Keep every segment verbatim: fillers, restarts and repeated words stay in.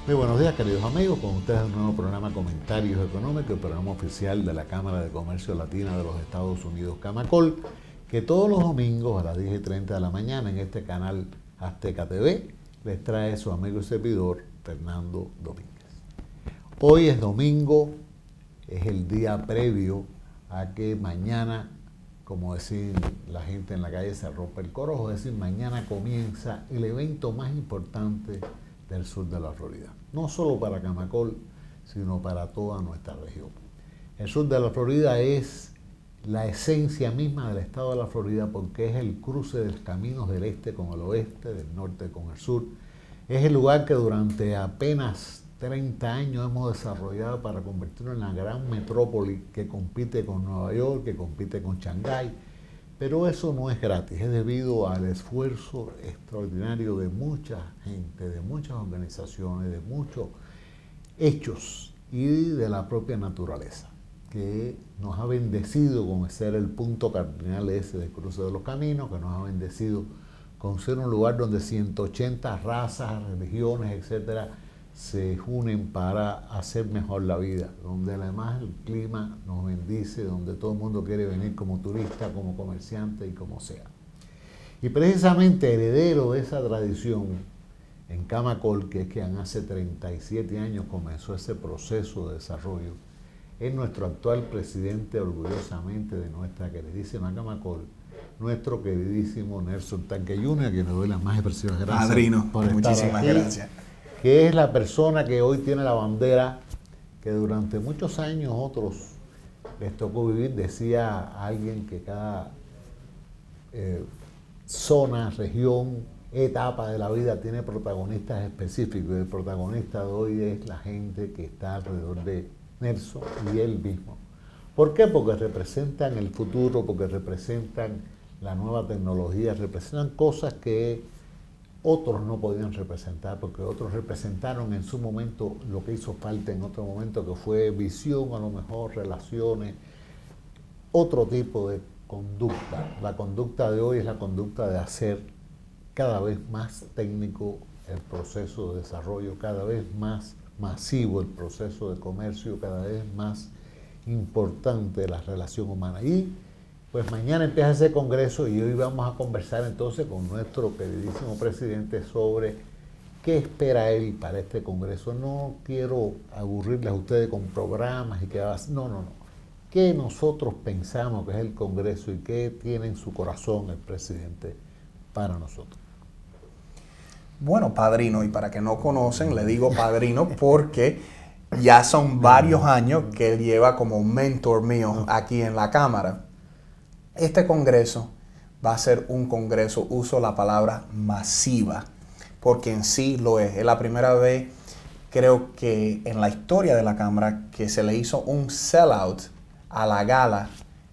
Muy buenos días, queridos amigos, con ustedes un nuevo programa Comentarios Económicos, el programa oficial de la Cámara de Comercio Latina de los Estados Unidos, Camacol, que todos los domingos a las diez y treinta de la mañana en este canal Azteca T V les trae su amigo y servidor Fernando Domínguez. Hoy es domingo, es el día previo a que mañana, como decir la gente en la calle, se rompe el corojo, es decir, mañana comienza el evento más importante del sur de la Florida. No solo para Camacol, sino para toda nuestra región. El sur de la Florida es la esencia misma del estado de la Florida porque es el cruce de los caminos del este con el oeste, del norte con el sur. Es el lugar que durante apenas treinta años hemos desarrollado para convertirlo en la gran metrópoli que compite con Nueva York, que compite con Shanghái. Pero eso no es gratis, es debido al esfuerzo extraordinario de mucha gente, de muchas organizaciones, de muchos hechos y de la propia naturaleza, que nos ha bendecido con ser el punto cardinal ese del cruce de los caminos, que nos ha bendecido con ser un lugar donde ciento ochenta razas, religiones, etcétera, se unen para hacer mejor la vida, donde además el clima nos bendice, donde todo el mundo quiere venir como turista, como comerciante y como sea. Y precisamente heredero de esa tradición en Camacol, que es que hace treinta y siete años comenzó ese proceso de desarrollo, es nuestro actual presidente, orgullosamente, de nuestra queridísima Camacol, nuestro queridísimo Nelson Tanque junior, a quien le doy las más expresivas gracias. Padrino, por estar muchísimas aquí, gracias. Que es la persona que hoy tiene la bandera que durante muchos años otros les tocó vivir. Decía alguien que cada eh, zona, región, etapa de la vida tiene protagonistas específicos. El protagonista de hoy es la gente que está alrededor de Nelson y él mismo. ¿Por qué? Porque representan el futuro, porque representan la nueva tecnología, representan cosas que otros no podían representar, porque otros representaron en su momento lo que hizo falta en otro momento, que fue visión, a lo mejor relaciones, otro tipo de conducta. La conducta de hoy es la conducta de hacer cada vez más técnico el proceso de desarrollo, cada vez más masivo el proceso de comercio, cada vez más importante la relación humana. Y pues mañana empieza ese congreso y hoy vamos a conversar entonces con nuestro queridísimo presidente sobre qué espera él para este congreso. No quiero aburrirles a ustedes con programas y que va a... No, no, no. ¿Qué nosotros pensamos que es el congreso y qué tiene en su corazón el presidente para nosotros? Bueno, padrino, y para que no conocen, le digo padrino porque ya son varios años que él lleva como mentor mío aquí en la Cámara. Este congreso va a ser un congreso, uso la palabra masiva, porque en sí lo es. Es la primera vez, creo que en la historia de la Cámara, que se le hizo un sellout a la gala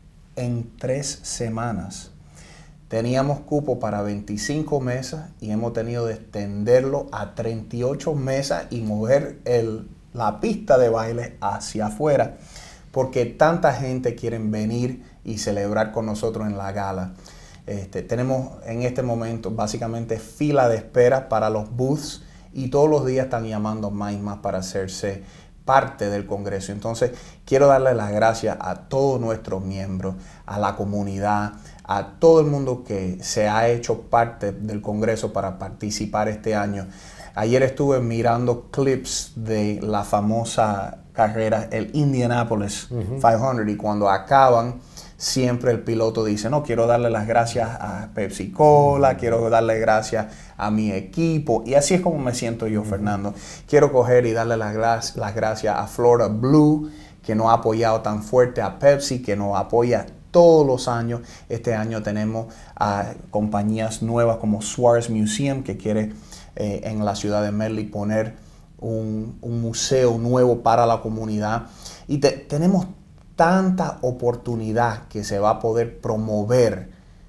en tres semanas. Teníamos cupo para veinticinco mesas y hemos tenido de extenderlo a treinta y ocho mesas y mover el, la pista de baile hacia afuera, porque tanta gente quiere venir y celebrar con nosotros en la gala. Este, tenemos en este momento básicamente fila de espera para los booths y todos los días están llamando más y más para hacerse parte del Congreso. Entonces quiero darle las gracias a todos nuestros miembros, a la comunidad, a todo el mundo que se ha hecho parte del Congreso para participar este año. Ayer estuve mirando clips de la famosa carrera, el Indianapolis uh-huh. quinientos, y cuando acaban, siempre el piloto dice, no, quiero darle las gracias a Pepsi Cola, quiero darle gracias a mi equipo, y así es como me siento yo, uh-huh. Fernando. Quiero coger y darle las, gra- las gracias a Florida Blue, que nos ha apoyado tan fuerte, a Pepsi, que nos apoya todos los años. Este año tenemos a compañías nuevas como Suarez Museum, que quiere eh, en la ciudad de Medley poner un, un museo nuevo para la comunidad. Y te, tenemos tanta oportunidad que se va a poder promover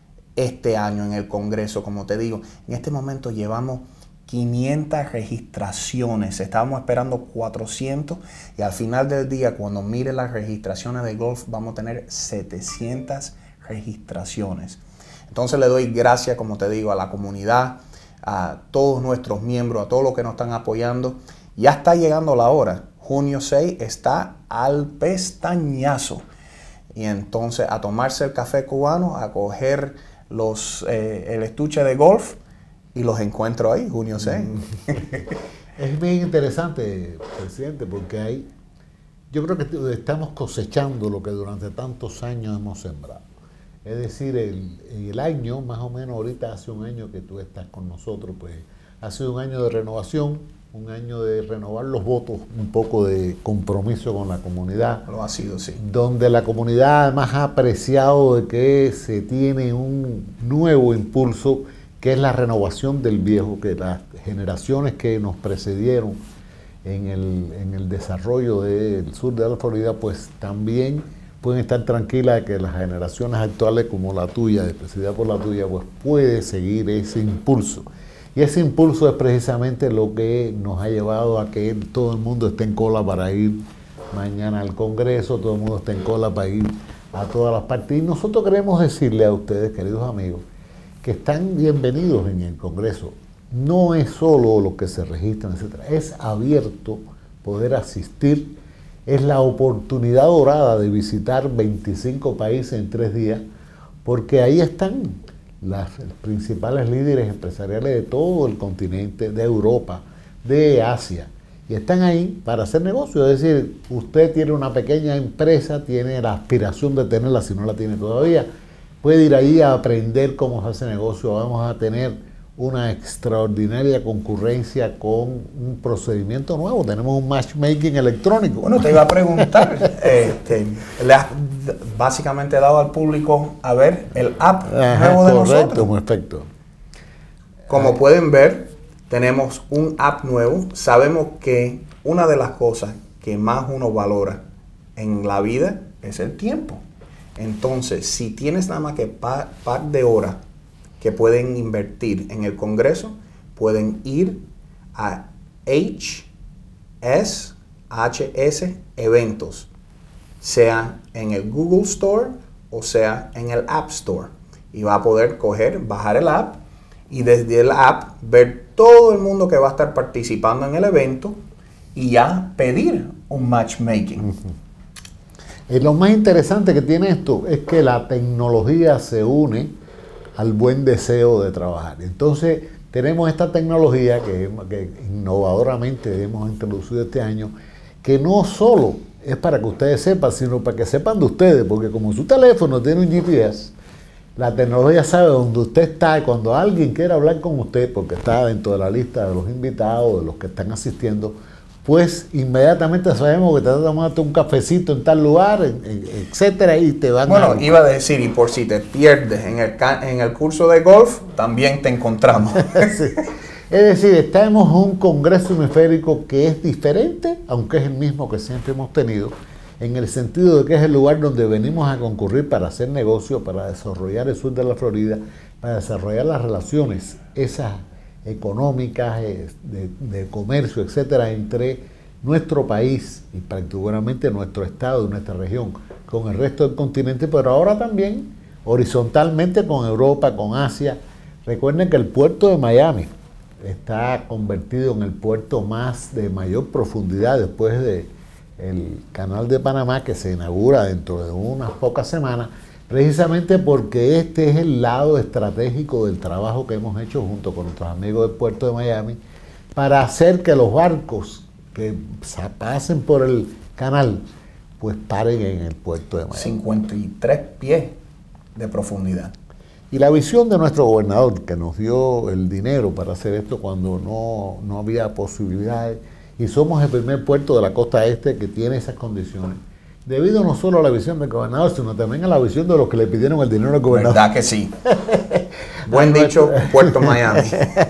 este año en el Congreso. Como te digo, en este momento llevamos quinientas registraciones, estábamos esperando cuatrocientas y al final del día, cuando mire las registraciones de golf, vamos a tener setecientas registraciones. Entonces le doy gracias, como te digo, a la comunidad, a todos nuestros miembros, a todos los que nos están apoyando, Ya está llegando la hora. Junio seis está al pestañazo. Y entonces a tomarse el café cubano, a coger los, eh, el estuche de golf y los encuentro ahí, junio seis. Es bien interesante, presidente, porque hay, yo creo que estamos cosechando lo que durante tantos años hemos sembrado. Es decir, el, el año, más o menos ahorita hace un año que tú estás con nosotros, pues ha sido un año de renovación, un año de renovar los votos, un poco de compromiso con la comunidad. Lo ha sido, sí. Donde la comunidad además ha apreciado de que se tiene un nuevo impulso, que es la renovación del viejo, que las generaciones que nos precedieron en el, en el desarrollo del sur de la Florida, pues también pueden estar tranquilas de que las generaciones actuales como la tuya, de presidida por la tuya, pues puede seguir ese impulso. Y ese impulso es precisamente lo que nos ha llevado a que todo el mundo esté en cola para ir mañana al Congreso, todo el mundo esté en cola para ir a todas las partes. Y nosotros queremos decirle a ustedes, queridos amigos, que están bienvenidos en el Congreso. No es solo lo que se registran, etcétera. Es abierto poder asistir. Es la oportunidad dorada de visitar veinticinco países en tres días, porque ahí están las principales líderes empresariales de todo el continente, de Europa, de Asia, y están ahí para hacer negocio. Es decir, usted tiene una pequeña empresa, tiene la aspiración de tenerla, si no la tiene todavía, puede ir ahí a aprender cómo se hace negocio. Vamos a tener una extraordinaria concurrencia con un procedimiento nuevo. Tenemos un matchmaking electrónico. Bueno, te iba a preguntar, este, le has básicamente dado al público a ver el app Ajá, nuevo de correcto, nosotros. Perfecto. Como Ay. pueden ver, tenemos un app nuevo. Sabemos que una de las cosas que más uno valora en la vida es el tiempo. Entonces, si tienes nada más que par, par de horas que pueden invertir en el Congreso, pueden ir a H S Eventos, sea en el Google Store o sea en el App Store. Y va a poder coger, bajar el app y desde el app ver todo el mundo que va a estar participando en el evento y ya pedir un matchmaking. Uh-huh. Y lo más interesante que tiene esto es que la tecnología se une al buen deseo de trabajar. Entonces, tenemos esta tecnología que, que innovadoramente hemos introducido este año, que no solo es para que ustedes sepan, sino para que sepan de ustedes, porque como su teléfono tiene un G P S, la tecnología sabe dónde usted está, y cuando alguien quiera hablar con usted, porque está dentro de la lista de los invitados, de los que están asistiendo, pues inmediatamente sabemos que te vas a tomarte un cafecito en tal lugar, etcétera, y te van bueno, a... Bueno, iba a decir, y por si te pierdes en el, en el curso de golf, también te encontramos. Sí. Es decir, estamos en un congreso hemisférico que es diferente, aunque es el mismo que siempre hemos tenido, en el sentido de que es el lugar donde venimos a concurrir para hacer negocio, para desarrollar el sur de la Florida, para desarrollar las relaciones, esas económicas, de, de comercio, etcétera, entre nuestro país y particularmente nuestro estado y nuestra región con el resto del continente, pero ahora también horizontalmente con Europa, con Asia. Recuerden que el puerto de Miami está convertido en el puerto más de mayor profundidad después de el Canal de Panamá, que se inaugura dentro de unas pocas semanas, precisamente porque este es el lado estratégico del trabajo que hemos hecho junto con nuestros amigos del puerto de Miami para hacer que los barcos que pasen por el canal pues paren en el puerto de Miami. cincuenta y tres pies de profundidad. Y la visión de nuestro gobernador, que nos dio el dinero para hacer esto cuando no, no había posibilidades, y somos el primer puerto de la costa este que tiene esas condiciones, debido no solo a la visión del gobernador, sino también a la visión de los que le pidieron el dinero al gobernador. ¿Verdad que sí? Buen dicho, Puerto Miami.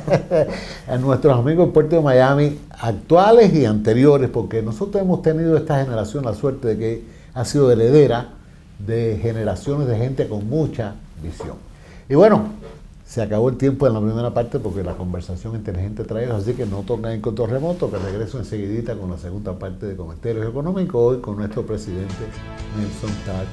A nuestros amigos del Puerto de Miami, actuales y anteriores, porque nosotros hemos tenido esta generación la suerte de que ha sido heredera de generaciones de gente con mucha visión. Y bueno, se acabó el tiempo en la primera parte porque la conversación inteligente trae, así que no toquen en control remoto, que regreso enseguidita con la segunda parte de Comentarios Económicos, hoy con nuestro presidente Nelson Tack.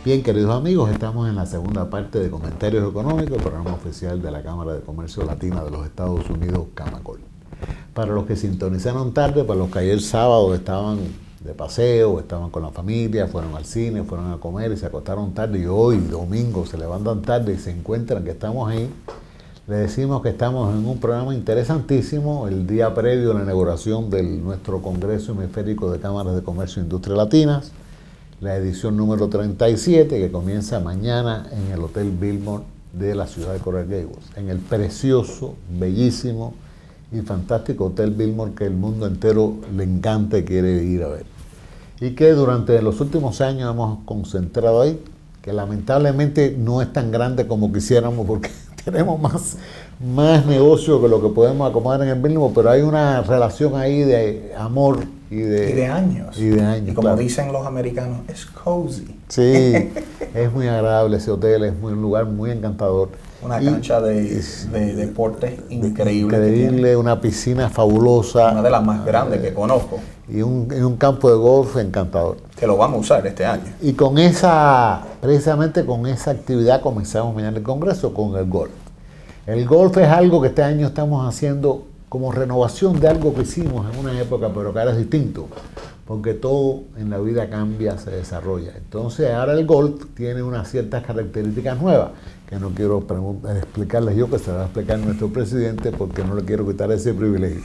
Bien, queridos amigos, estamos en la segunda parte de Comentarios Económicos, el programa oficial de la Cámara de Comercio Latina de los Estados Unidos, Camacol. Para los que sintonizaron tarde, para los que ayer sábado estaban de paseo, estaban con la familia, fueron al cine, fueron a comer y se acostaron tarde, y hoy, domingo, se levantan tarde y se encuentran que estamos ahí, les decimos que estamos en un programa interesantísimo, el día previo a la inauguración de nuestro Congreso Hemisférico de Cámaras de Comercio e Industria Latinas, la edición número treinta y siete, que comienza mañana en el Hotel Biltmore de la ciudad de Coral Gables, en el precioso, bellísimo y fantástico Hotel Biltmore que el mundo entero le encanta y quiere ir a ver. Y que durante los últimos años hemos concentrado ahí, que lamentablemente no es tan grande como quisiéramos porque tenemos más, más negocio que lo que podemos acomodar en el Biltmore, pero hay una relación ahí de amor y de, y de años. Y de años, y como claro. Dicen los americanos, es cozy. Sí, es muy agradable ese hotel, es muy, un lugar muy encantador. Una y, cancha de, de deportes increíble. Increíble, una piscina fabulosa. Una de las más grandes que conozco. Y un, y un campo de golf encantador. Que lo vamos a usar este año. Y con esa, precisamente con esa actividad comenzamos mañana el Congreso, con el golf. El golf es algo que este año estamos haciendo como renovación de algo que hicimos en una época, pero que ahora es distinto, porque todo en la vida cambia, se desarrolla. Entonces ahora el golf tiene unas ciertas características nuevas, que no quiero explicarles yo, que se va a explicar nuestro presidente, porque no le quiero quitar ese privilegio.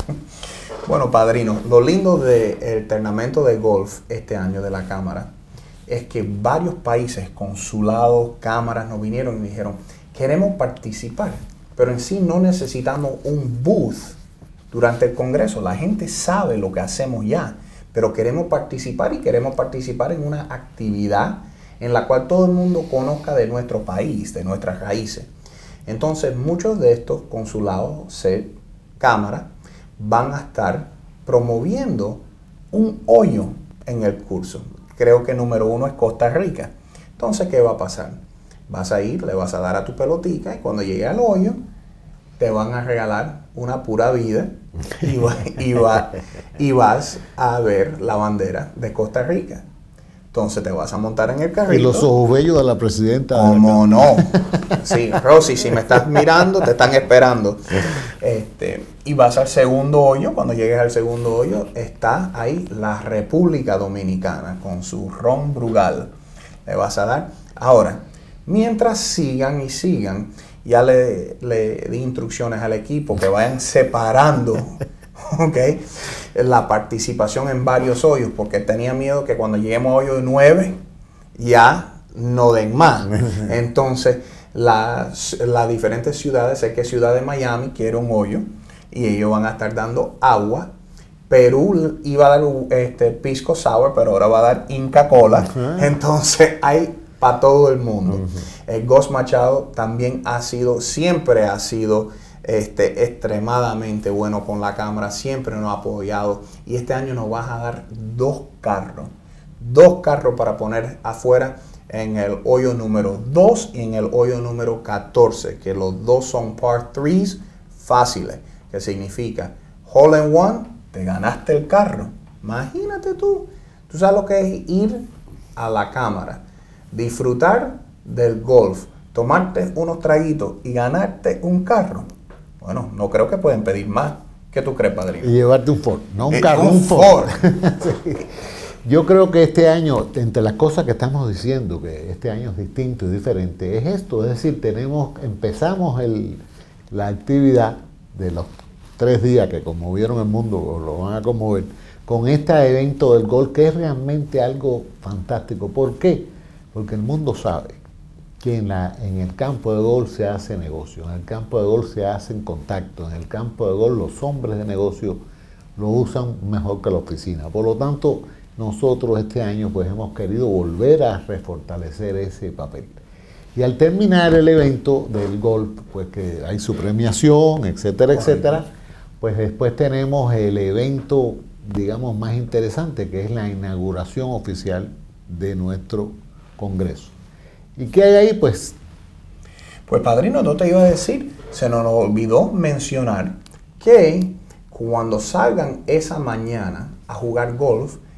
Bueno, padrino, lo lindo del turnamento de golf este año de la Cámara es que varios países, consulados, cámaras, nos vinieron y dijeron, queremos participar, pero en sí no necesitamos un booth durante el Congreso. La gente sabe lo que hacemos ya, pero queremos participar y queremos participar en una actividad en la cual todo el mundo conozca de nuestro país, de nuestras raíces. Entonces, muchos de estos consulados, S E D, cámaras, van a estar promoviendo un hoyo en el curso. Creo que número uno es Costa Rica. Entonces, ¿qué va a pasar? Vas a ir, le vas a dar a tu pelotica y cuando llegue al hoyo, te van a regalar una pura vida y, va, y, va, y vas a ver la bandera de Costa Rica. Entonces te vas a montar en el carrito. Y los ojos bellos de la presidenta. ¿Cómo no? Sí, Rosy, si me estás mirando, te están esperando. Este, y vas al segundo hoyo. Cuando llegues al segundo hoyo, está ahí la República Dominicana con su ron Brugal. Le vas a dar. Ahora, mientras sigan y sigan, ya le, le di instrucciones al equipo que vayan separando, ¿okay?, la participación en varios hoyos, porque tenía miedo que cuando lleguemos a hoyo nueve ya no den más. Entonces, las, las diferentes ciudades, sé que Ciudad de Miami quiere un hoyo y ellos van a estar dando agua. Perú iba a dar este pisco sour, pero ahora va a dar Inca Cola. Uh-huh. Entonces, hay para todo el mundo. Uh-huh. El Gus Machado también ha sido, siempre ha sido este, extremadamente bueno con la Cámara, siempre nos ha apoyado y este año nos vas a dar dos carros, dos carros para poner afuera en el hoyo número dos y en el hoyo número catorce, que los dos son par threes fáciles, que significa hole in one, te ganaste el carro. Imagínate tú, tú sabes lo que es ir a la Cámara, disfrutar del golf, tomarte unos traguitos y ganarte un carro. Bueno, no creo que pueden pedir más. ¿Qué tú crees, padrino? Y llevarte un Ford, no un eh, carro, un, un Ford. Ford. Sí. Yo creo que este año, entre las cosas que estamos diciendo, que este año es distinto y diferente, es esto, es decir, tenemos, empezamos el, la actividad de los tres días que conmovieron el mundo, o lo van a conmover, con este evento del golf, que es realmente algo fantástico. ¿Por qué? Porque el mundo sabe que en, la, en el campo de golf se hace negocio, en el campo de golf se hacen contactos, en el campo de golf los hombres de negocio lo usan mejor que la oficina. Por lo tanto, nosotros este año pues hemos querido volver a refortalecer ese papel. Y al terminar el evento del golf, pues que hay su premiación, etcétera, etcétera, pues después tenemos el evento, digamos, más interesante, que es la inauguración oficial de nuestro Congreso. ¿Y qué hay ahí? Pues, pues padrino, no te iba a decir, se nos olvidó mencionar que cuando salgan esa mañana a jugar golf,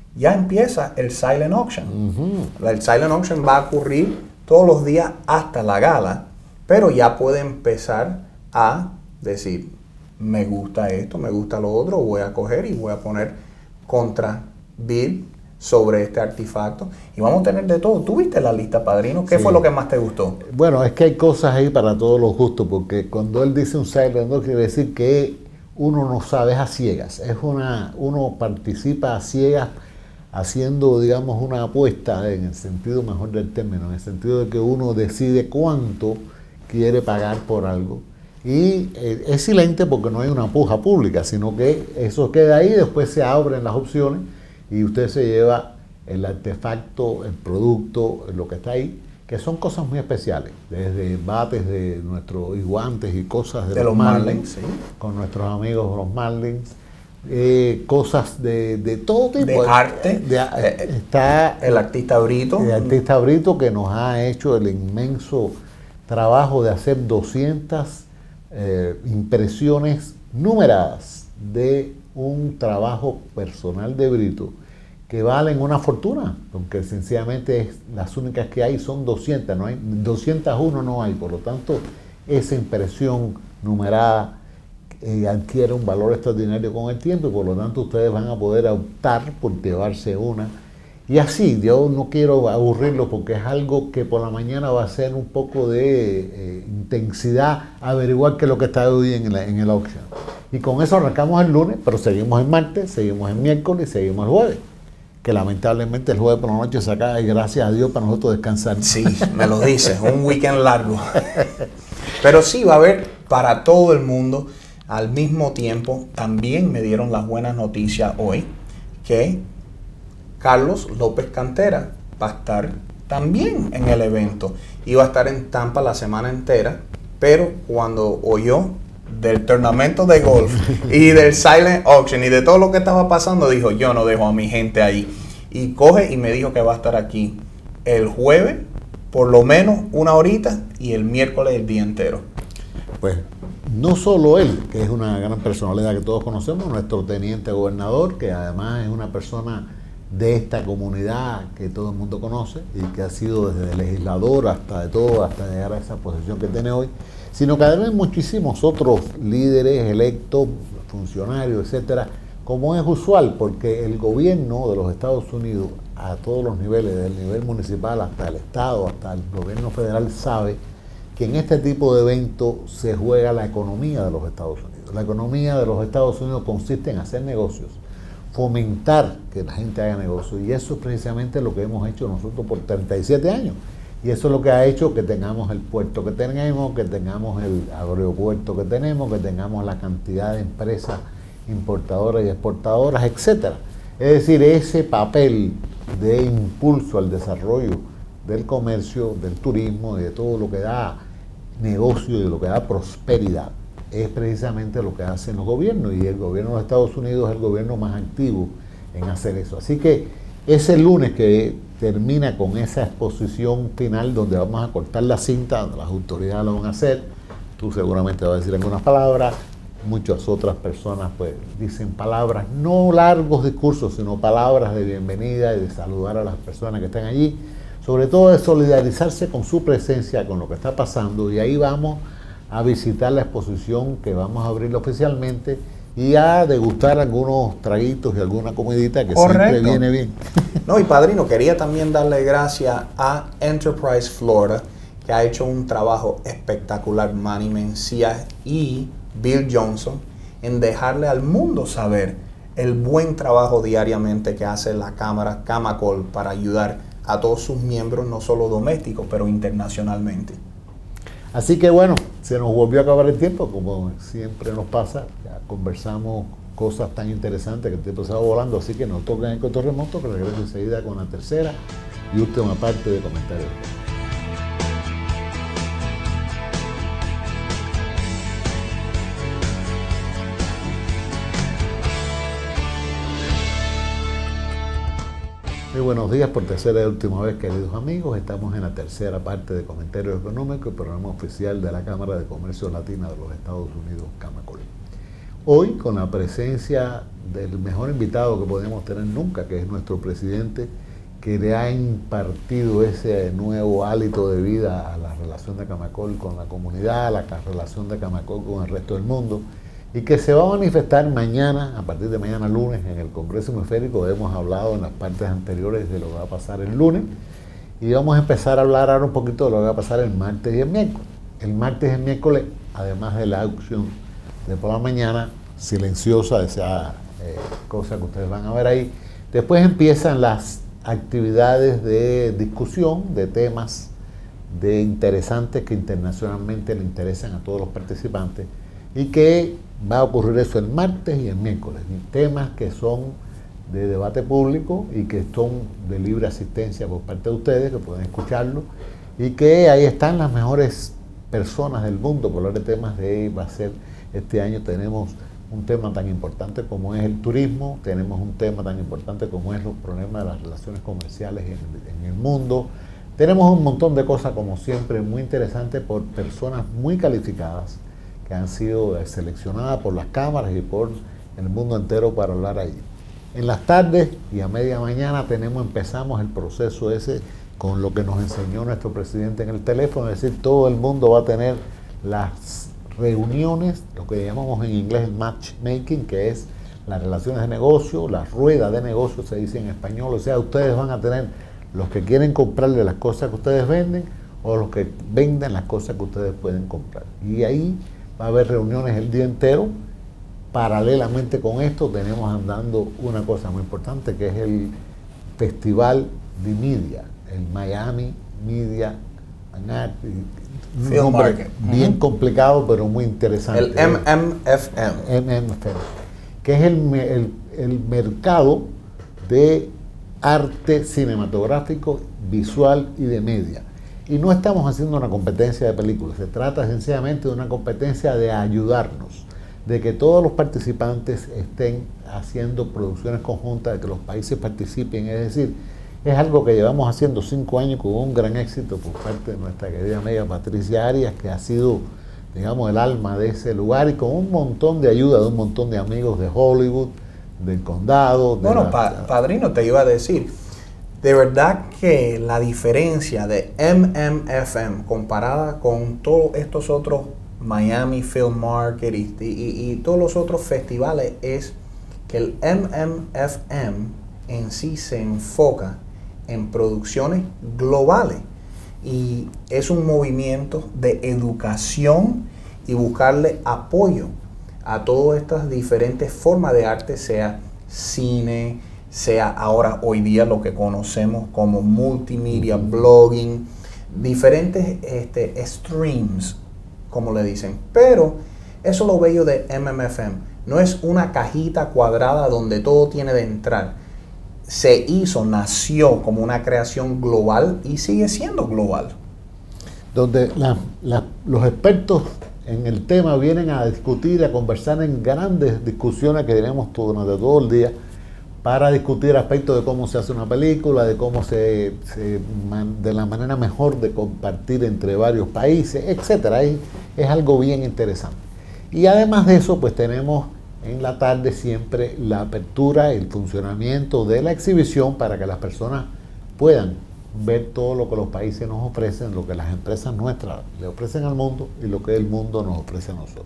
ya empieza el silent auction. Uh-huh. El silent auction va a ocurrir todos los días hasta la gala, pero ya puede empezar a decir, me gusta esto, me gusta lo otro, voy a coger y voy a poner contra bid sobre este artefacto. Y vamos a tener de todo. ¿Tú viste la lista, padrino? ¿Qué sí. fue lo que más te gustó? Bueno, es que hay cosas ahí para todos los gustos, porque cuando él dice un silent auction, quiere decir que uno no sabe, es a ciegas. Es una, uno participa a ciegas haciendo, digamos, una apuesta en el sentido mejor del término, en el sentido de que uno decide cuánto quiere pagar por algo. Y eh, es silente porque no hay una puja pública, sino que eso queda ahí, después se abren las opciones y usted se lleva el artefacto, el producto, lo que está ahí, que son cosas muy especiales, desde bates de nuestros y guantes y cosas de, de los, los Marlins, Marlins, sí. con nuestros amigos los Marlins, eh, cosas de, de todo tipo. De arte. De, eh, está el artista Brito. El artista Brito que nos ha hecho el inmenso trabajo de hacer doscientas eh, impresiones numeradas de un trabajo personal de Brito que valen una fortuna, porque sencillamente es, las únicas que hay son doscientas, no hay, doscientas uno no hay, por lo tanto esa impresión numerada eh, adquiere un valor extraordinario con el tiempo y por lo tanto ustedes van a poder optar por llevarse una. Y así, yo no quiero aburrirlo porque es algo que por la mañana va a ser un poco de eh, intensidad, averiguar qué es lo que está hoy en, la, en el auction. Y con eso arrancamos el lunes, pero seguimos el martes, seguimos el miércoles y seguimos el jueves. Que lamentablemente el jueves por la noche se acaba y gracias a Dios para nosotros descansar. Sí, me lo dices, un weekend largo. Pero sí, va a haber para todo el mundo al mismo tiempo. También me dieron las buenas noticias hoy que Carlos López Cantera va a estar también en el evento. Iba a estar en Tampa la semana entera, pero cuando oyó del tornamento de golf y del silent auction y de todo lo que estaba pasando, dijo, yo no dejo a mi gente ahí. Y coge y me dijo que va a estar aquí el jueves, por lo menos una horita, y el miércoles el día entero. Pues no solo él, que es una gran personalidad que todos conocemos, nuestro teniente gobernador, que además es una persona de esta comunidad que todo el mundo conoce y que ha sido desde legislador hasta de todo, hasta llegar a esa posición que tiene hoy, sino que además muchísimos otros líderes electos, funcionarios, etcétera, como es usual, porque el gobierno de los Estados Unidos a todos los niveles, desde el nivel municipal hasta el Estado, hasta el gobierno federal, sabe que en este tipo de eventos se juega la economía de los Estados Unidos. La economía de los Estados Unidos consiste en hacer negocios, fomentar que la gente haga negocios, y eso es precisamente lo que hemos hecho nosotros por treinta y siete años. Y eso es lo que ha hecho que tengamos el puerto que tenemos, que tengamos el aeropuerto que tenemos, que tengamos la cantidad de empresas importadoras y exportadoras, etcétera. Es decir, ese papel de impulso al desarrollo del comercio, del turismo y de todo lo que da negocio y de lo que da prosperidad es precisamente lo que hacen los gobiernos, y el gobierno de los Estados Unidos es el gobierno más activo en hacer eso. Así que ese lunes que termina con esa exposición final donde vamos a cortar la cinta, donde las autoridades lo van a hacer, tú seguramente vas a decir algunas palabras, muchas otras personas pues dicen palabras, no largos discursos, sino palabras de bienvenida y de saludar a las personas que están allí, sobre todo de solidarizarse con su presencia, con lo que está pasando, y ahí vamos a visitar la exposición que vamos a abrir oficialmente y a degustar algunos traguitos y alguna comidita que Correcto. Siempre viene bien. No, y padrino, quería también darle gracias a Enterprise Florida, que ha hecho un trabajo espectacular, Manny Mencía y Bill Johnson, en dejarle al mundo saber el buen trabajo diariamente que hace la Cámara Camacol para ayudar a todos sus miembros, no solo domésticos, pero internacionalmente. Así que bueno, se nos volvió a acabar el tiempo, como siempre nos pasa. Ya conversamos cosas tan interesantes que el tiempo se va volando, así que nos toca en el control remoto, que regreso enseguida con la tercera y última parte de comentarios. Muy buenos días, por tercera y última vez, queridos amigos. Estamos en la tercera parte de Comentarios Económicos, el programa oficial de la Cámara de Comercio Latina de los Estados Unidos, Camacol. Hoy, con la presencia del mejor invitado que podemos tener nunca, que es nuestro presidente, que le ha impartido ese nuevo hálito de vida a la relación de Camacol con la comunidad, a la relación de Camacol con el resto del mundo, y que se va a manifestar mañana, a partir de mañana lunes, en el Congreso Hemisférico. Hemos hablado en las partes anteriores de lo que va a pasar el lunes, y vamos a empezar a hablar ahora un poquito de lo que va a pasar el martes y el miércoles. El martes y el miércoles, además de la aucción de por la mañana, silenciosa, esa eh, cosa que ustedes van a ver ahí, después empiezan las actividades de discusión de temas de interesantes que internacionalmente le interesan a todos los participantes, y que va a ocurrir eso el martes y el miércoles, temas que son de debate público y que son de libre asistencia por parte de ustedes, que pueden escucharlo, y que ahí están las mejores personas del mundo por hablar de temas de, va a ser, este año tenemos un tema tan importante como es el turismo, tenemos un tema tan importante como es los problemas de las relaciones comerciales en, en el mundo, tenemos un montón de cosas, como siempre, muy interesantes por personas muy calificadas que han sido seleccionadas por las cámaras y por el mundo entero para hablar allí. En las tardes y a media mañana tenemos, empezamos el proceso ese con lo que nos enseñó nuestro presidente en el teléfono, es decir, todo el mundo va a tener las reuniones, lo que llamamos en inglés el matchmaking, que es las relaciones de negocio, la rueda de negocio se dice en español, o sea, ustedes van a tener los que quieren comprarle las cosas que ustedes venden o los que venden las cosas que ustedes pueden comprar. Y ahí va a haber reuniones el día entero. Paralelamente con esto tenemos andando una cosa muy importante, que es el Festival de Media, el Miami Media and Art, un nombre bien uh-huh. complicado, pero muy interesante. El M M F M. M M F M, que es el, el, el mercado de arte cinematográfico, visual y de media. Y no estamos haciendo una competencia de películas, se trata sencillamente de una competencia de ayudarnos, de que todos los participantes estén haciendo producciones conjuntas, de que los países participen, es decir, es algo que llevamos haciendo cinco años con un gran éxito por parte de nuestra querida amiga Patricia Arias, que ha sido, digamos, el alma de ese lugar, y con un montón de ayuda de un montón de amigos de Hollywood, del condado. De bueno, la, pa padrino, te iba a decir, de verdad que la diferencia de M M F M comparada con todos estos otros Miami Film Market y, y, y todos los otros festivales es que el M M F M en sí se enfoca en producciones globales y es un movimiento de educación y buscarle apoyo a todas estas diferentes formas de arte, sea cine, sea ahora hoy día lo que conocemos como multimedia, blogging, diferentes este, streams, como le dicen. Pero eso es lo bello de M M F M. No es una cajita cuadrada donde todo tiene de entrar. Se hizo, nació como una creación global y sigue siendo global. Donde la, la, los expertos en el tema vienen a discutir, a conversar en grandes discusiones que tenemos durante todo el día, para discutir aspectos de cómo se hace una película, de cómo se, se de la manera mejor de compartir entre varios países, etcétera. Es, es algo bien interesante. Y además de eso, pues tenemos en la tarde siempre la apertura, el funcionamiento de la exhibición para que las personas puedan ver todo lo que los países nos ofrecen, lo que las empresas nuestras le ofrecen al mundo y lo que el mundo nos ofrece a nosotros.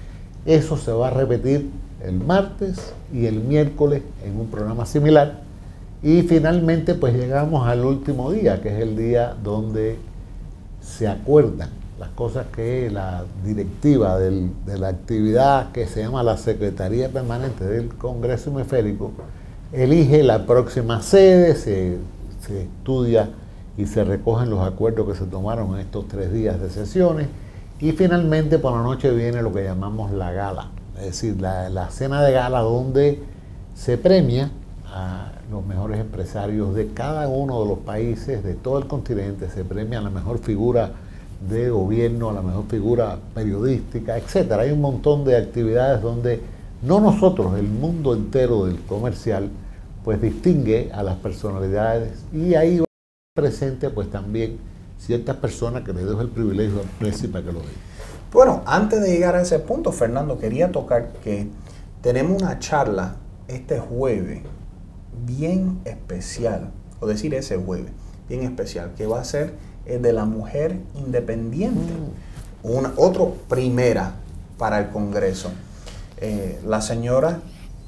Eso se va a repetir el martes y el miércoles en un programa similar, y finalmente pues llegamos al último día, que es el día donde se acuerdan las cosas que la directiva del, de la actividad que se llama la Secretaría Permanente del Congreso Hemisférico elige la próxima sede, se, se estudia y se recogen los acuerdos que se tomaron en estos tres días de sesiones, y finalmente por la noche viene lo que llamamos la gala, es decir, la, la cena de gala, donde se premia a los mejores empresarios de cada uno de los países, de todo el continente, se premia a la mejor figura de gobierno, a la mejor figura periodística, etcétera. Hay un montón de actividades donde no nosotros, el mundo entero del comercial, pues distingue a las personalidades, y ahí va presente pues también ciertas personas que les dejo el privilegio al precio para que lo vean. Bueno, antes de llegar a ese punto, Fernando, quería tocar que tenemos una charla este jueves bien especial, o decir ese jueves bien especial, que va a ser el de la mujer independiente. Mm. Una, otro primera para el Congreso. Eh, la señora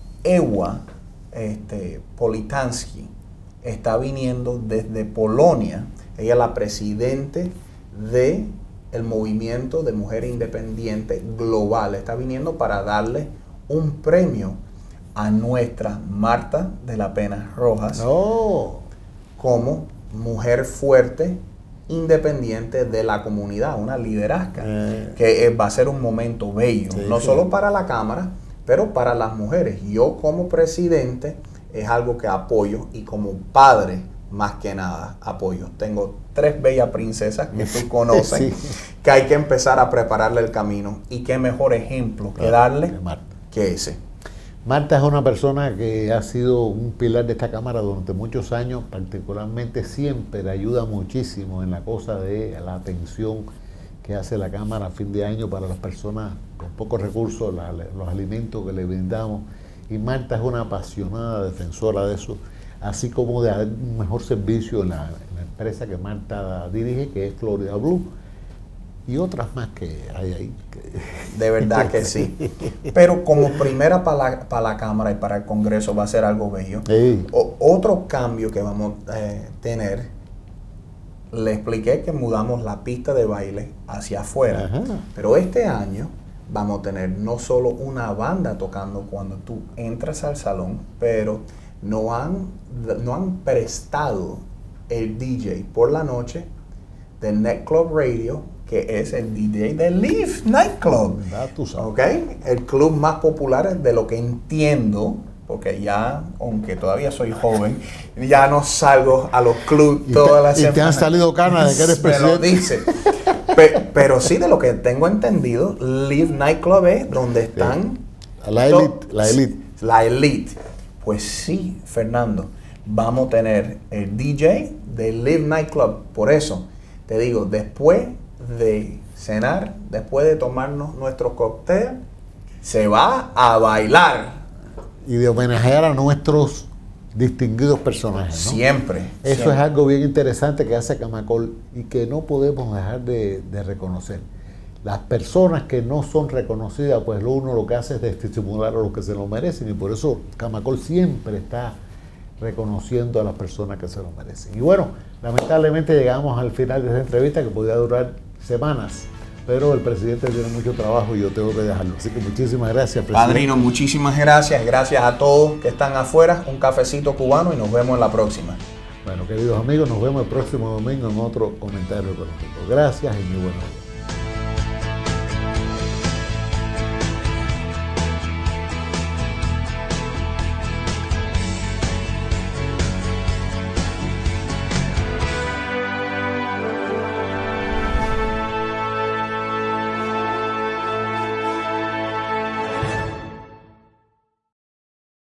Ewa este, Politansky está viniendo desde Polonia. Ella es la presidente de el movimiento de mujer independiente global. Está viniendo para darle un premio a nuestra Marta de la Pena Rojas oh. como mujer fuerte, independiente de la comunidad, una liderazga, eh. que eh, va a ser un momento bello, sí, no sí. solo para la Cámara, pero para las mujeres. Yo como presidente es algo que apoyo, y como padre más que nada apoyo. Tengo tres bellas princesas que tú conoces, sí. que hay que empezar a prepararle el camino, y qué mejor ejemplo que darle que ese. Marta es una persona que ha sido un pilar de esta Cámara durante muchos años, particularmente siempre ayuda muchísimo en la cosa de la atención que hace la Cámara a fin de año para las personas con pocos recursos, la, los alimentos que le brindamos, y Marta es una apasionada defensora de eso, así como de dar un mejor servicio en la, en la empresa que Marta dirige, que es Florida Blue, y otras más que hay ahí. De verdad que sí. Pero como primera para la, para la Cámara y para el Congreso va a ser algo bello. Sí. O, otro cambio que vamos a eh, tener, le expliqué que mudamos la pista de baile hacia afuera. Ajá. Pero este año vamos a tener no solo una banda tocando cuando tú entras al salón, pero no han, no han prestado el D J por la noche de Net Club Radio, que es el D J de Live Nightclub. ¿Okay? El club más popular de lo que entiendo, porque ya, aunque todavía soy joven, ya no salgo a los clubs todas las semanas. Y te han salido canas de que eres presidente. Me lo dice. Pe, pero sí, de lo que tengo entendido, Live Nightclub es donde están... La elite, la elite. La elite. Pues sí, Fernando, vamos a tener el D J de Live Nightclub. Por eso, te digo, después de cenar, después de tomarnos nuestro cóctel, se va a bailar. Y de homenajear a nuestros distinguidos personajes, ¿no? Siempre. Eso siempre. Es algo bien interesante que hace Camacol y que no podemos dejar de, de reconocer. Las personas que no son reconocidas, pues uno lo que hace es estimular a los que se lo merecen, y por eso Camacol siempre está reconociendo a las personas que se lo merecen. Y bueno, lamentablemente llegamos al final de esta entrevista, que podía durar semanas, pero el presidente tiene mucho trabajo y yo tengo que dejarlo. Así que muchísimas gracias, presidente. Padrino, muchísimas gracias. Gracias a todos que están afuera. Un cafecito cubano y nos vemos en la próxima. Bueno, queridos amigos, nos vemos el próximo domingo en otro comentario económico. Gracias y muy buenos días.